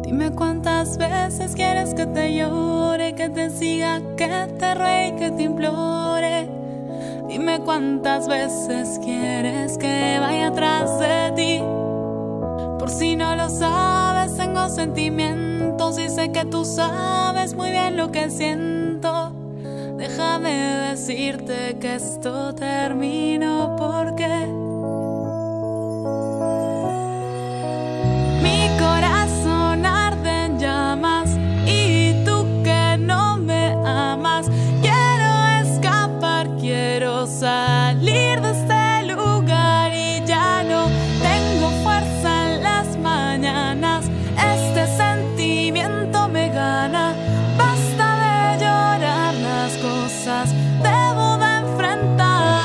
Dime cuántas veces quieres que te llore, que te siga, que te ruegue, que te implore. Dime cuántas veces quieres que vaya atrás de ti. Por si no lo sabes, tengo sentimientos y sé que tú sabes muy bien lo que siento. Déjame decirte que esto terminó porque mi corazón arde en llamas y tú que no me amas. Quiero escapar, quiero salir de este lugar y ya no tengo fuerza en las mañanas. Este sentimiento me gana. Basta de llorar, las cosas debo de enfrentar.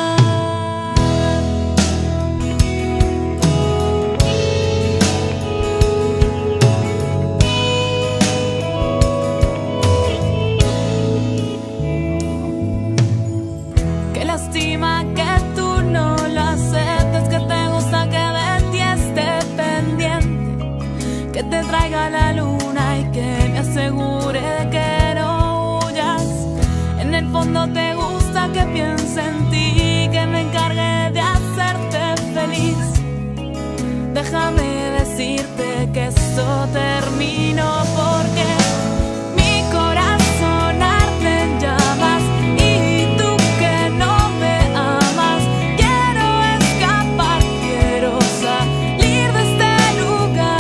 Qué lástima que tú no lo aceptes, que te gusta que de ti esté pendiente, que te traiga la luna y que me asegure de que no huyas. En el fondo te gusta que piense en ti, que me encargue de hacerte feliz. Déjame decirte que esto terminó porque mi corazón arde en llamas y tú que no me amas. Quiero escapar, quiero salir de este lugar.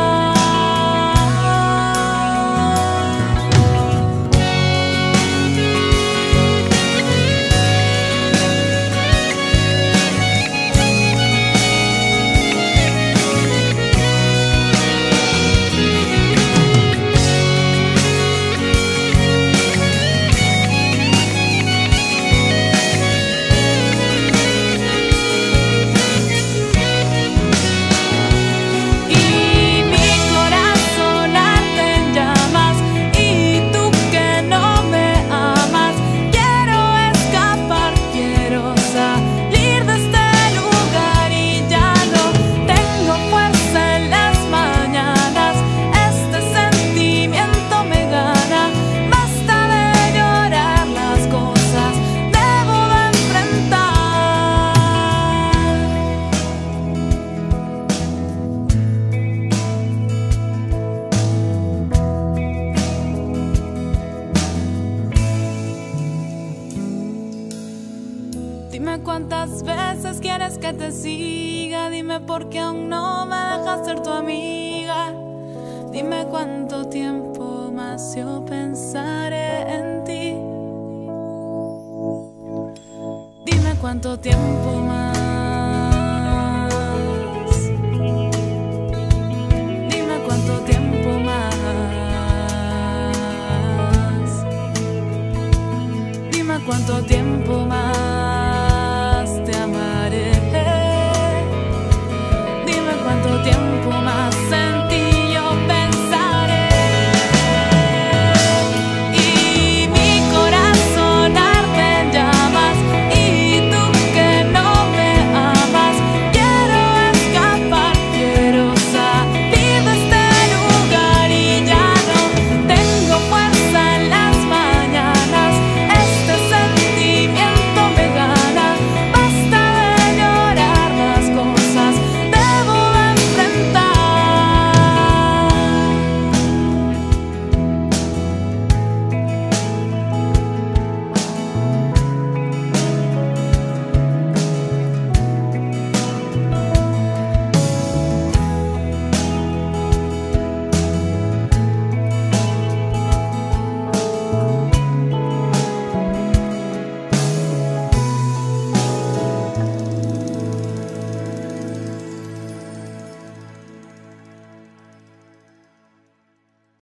Dime cuántas veces quieres que te siga. Dime por qué aún no me dejas ser tu amiga. Dime cuánto tiempo más yo pensaré en ti. Dime cuánto tiempo más.